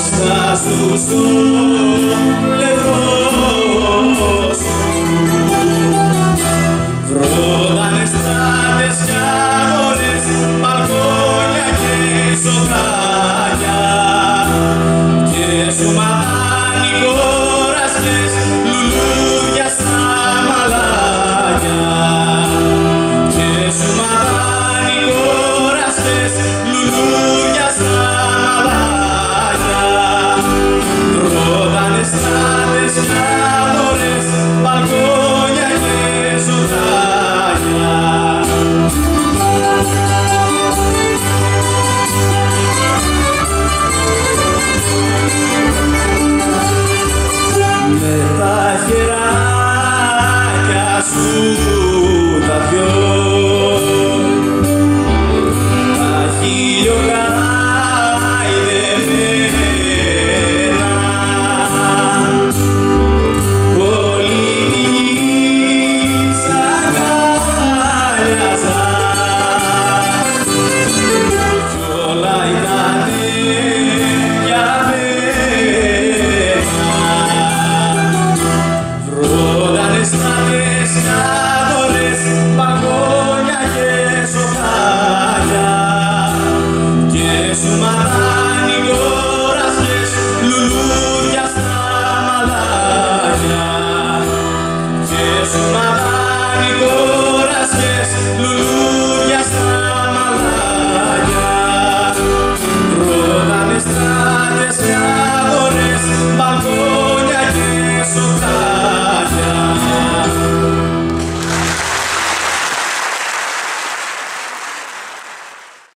μπροστά στους λευκός βρότανε στράτες κι αγορές, μπαλκόνια και σοκάκια και σωματάνοι κοραστές, λουλούδια στα μαλάκια και σωματάνοι κοραστές, λουλούδια στα μαλάκια βρότανε στράτες κι αγορές, μπαλκόνια και σοκάκια. Με τα χεράκια σου τα δυο, τα χιλιοκαηδεμένα, πολιτικής αγκάλιαζα κι όλα ήτανε για μένα. Βρότανε στράτες κι αγορές, μπαλκόνια και σοκάκια και σωματάνοι κοραστές, λουλούδια